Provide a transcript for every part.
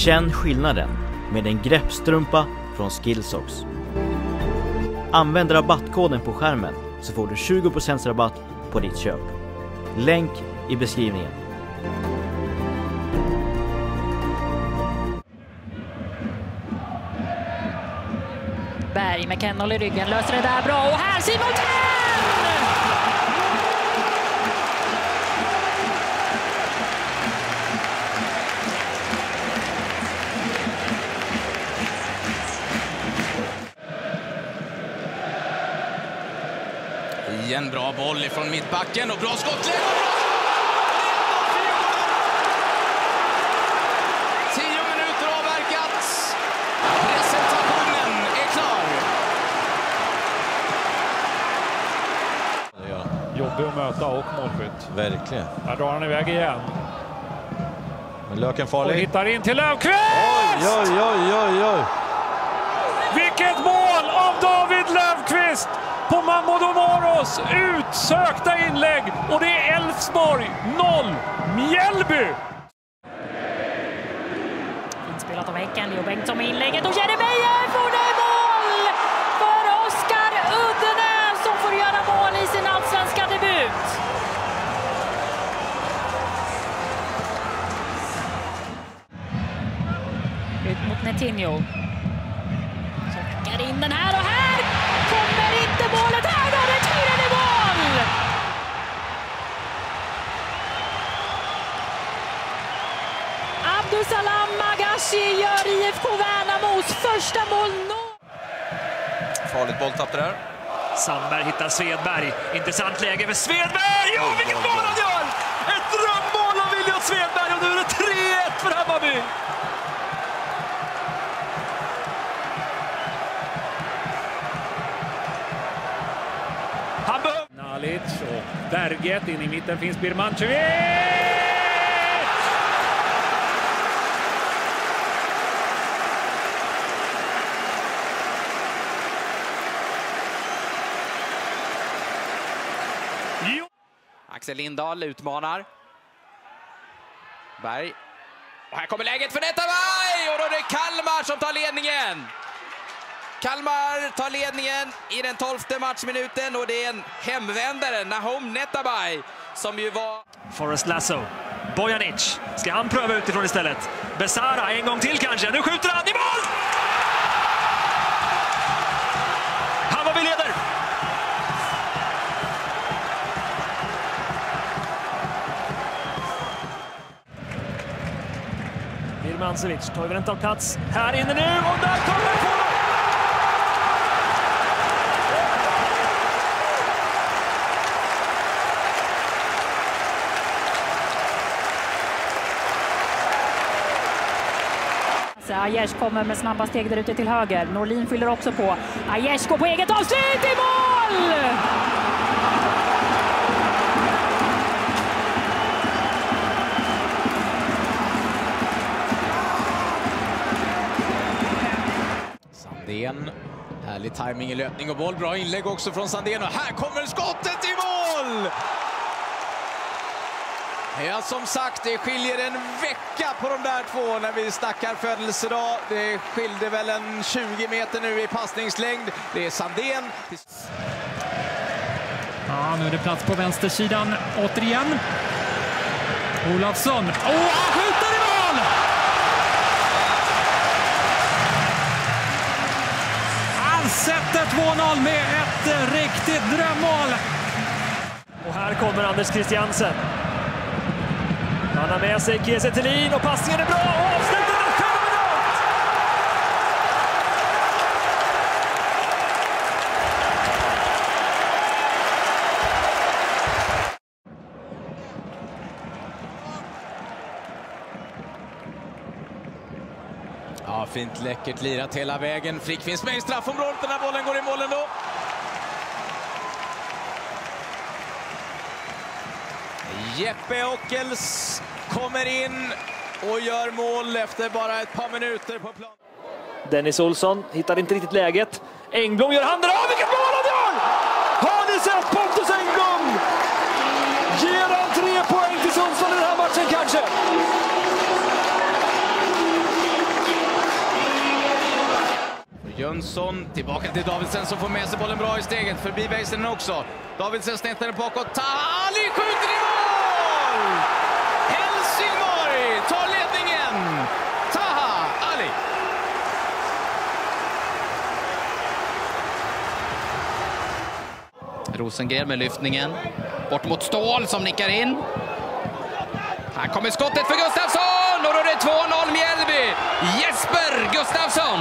Känn skillnaden med en greppstrumpa från Skillsox. Använd rabattkoden på skärmen så får du 20% rabatt på ditt köp. Länk i beskrivningen. Berg med Kennel i ryggen löser det där bra, och här Simon Tern! En bra boll ifrån mittbacken och bra skottläge. 10 minuter avverkat. Presentationen är klar. Jobbig att möta och målskytt. Verkligen. Här drar han iväg igen. Men Löken farlig. Och hittar in till Löfqvist! Oj. Vilket mål av David Löfqvist! På Mahmoud Moros utsökta inlägg, och det är Elfsborg 0, Mjällby! Inspelat av Häcken, Leo Bengtsson med inlägget, och Jeremejeff får det mål för Oskar Uddenäs som får göra mål i sin allsvenska debut. Ut mot Netinho. Så skickar in den här, och här kommer inte målet. Här då, det tredje mål! Abdusalam Magashi gör IFK Värnamos första mål. Farligt bolltapp där. Sandberg hittar Svedberg. Intressant läge för Svedberg! Och vilket mål han gör! Ett drömmål av William Svedberg, och nu är det 3-1 för Hammarby! Nalic och Berget, in i mitten finns Birmancevic! Axel Lindahl utmanar. Berg. Och här kommer läget för Netabay! Och då är det Kalmar som tar ledningen. Kalmar tar ledningen i den 12:e matchminuten, och det är en hemvändare, Nahom Netabay, som ju var... Forrest Lasso. Bojanic. Ska han pröva utifrån istället? Besara en gång till kanske. Nu skjuter han i mål! Hammarby leder! Birmancevic tar över en plats. Här inne nu, och där kommer det! Aiesh kommer med snabba steg där ute till höger. Norlin fyller också på. Aiesh går på eget avslut i mål! Sandén. Härlig timing i löpning och boll. Bra inlägg också från Sandén. Och här kommer skottet i mål! Ja, som sagt, det skiljer en vecka på de där två när vi snackar födelsedag. Det skilde väl en 20 meter nu i passningslängd. Det är Sandén. Ja, nu är det plats på vänstersidan återigen. Olafsson. Han skjuter i mål! Han sätter 2-0 med ett riktigt drömmål. Och här kommer Anders Christiansen. Han har med sig Kiese Thelin, och passningen är bra, och avslutet är fenomenalt! Ja, fint läckert lirat hela vägen. Frick finns med i straffområdet, den här bollen går i målen då. Jeppe Ockels kommer in och gör mål efter bara ett par minuter på plan. Dennis Olsson hittar inte riktigt läget. Engblom gör handen av. Vilket mål han gör! Har ni sett Pontus Engblom? Ger han 3 poäng till Sundsvall i den här matchen kanske? Jönsson tillbaka till Davidsen som får med sig bollen bra i steget. Förbi Väisänen också. Davidsen snettar den bakåt. Taha Ali skjuter i mål! Helsingborg tar ledningen. Taha Ali. Rosengren med lyftningen. Bort mot Ståhl som nickar in. Här kommer skottet för Gustafsson och då är det 2-0 Mjällby. Jesper Gustafsson.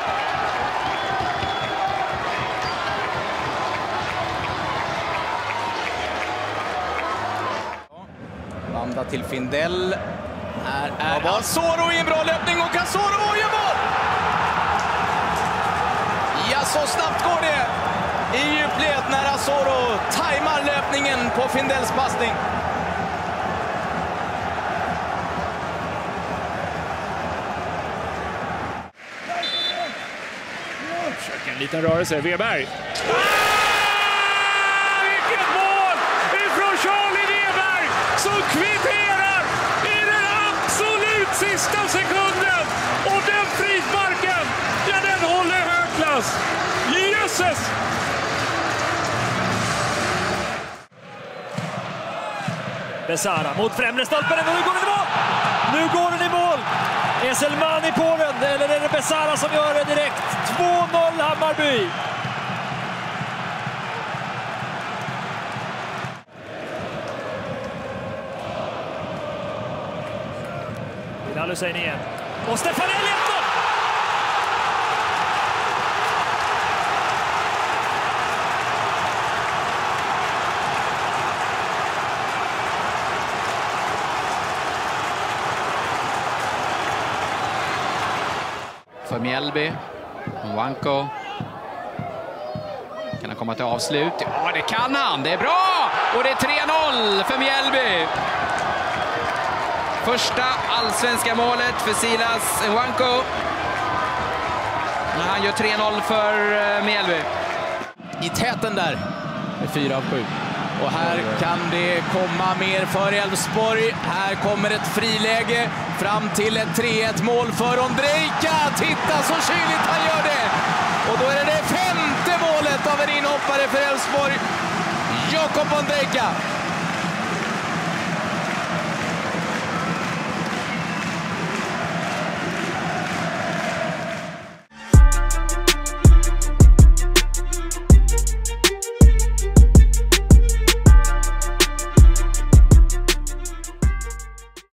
Banda till Findell. Här är Asoro i en bra löpning och Asoro gör mål! Ja, så snabbt går det i djupled när Asoro tajmar löpningen på Findells passning. Försöker en liten rörelse. Weberg. Vilket mål ifrån Charlie Weberg som kvitterar i den absolut sista sekunden. Och den frisparken, ja, den håller högklass. Jösses! Besara mot främre stolpen, och nu går den i mål! Nu går den i mål! Är Selmani på den, eller är det Besara som gör det direkt? 2-0 Hammarby! Bilal Hussein igen. Och Stefanelli 1-0! För Mjällby. Nwanko. Kan han komma till avslut? Ja, det kan han. Det är bra! Och det är 3-0 för Mjällby. Första allsvenska målet för Silas Nwanko. När han gör 3-0 för Mjällby. I täten där. Med 4 av 7. Och här kan det komma mer för Elfsborg. Här kommer ett friläge fram till ett 3-1 mål för Ondrejka. Titta så kyligt han gör det! Och då är det 5:e målet av en inhoppare för Elfsborg. Jakob Ondrejka.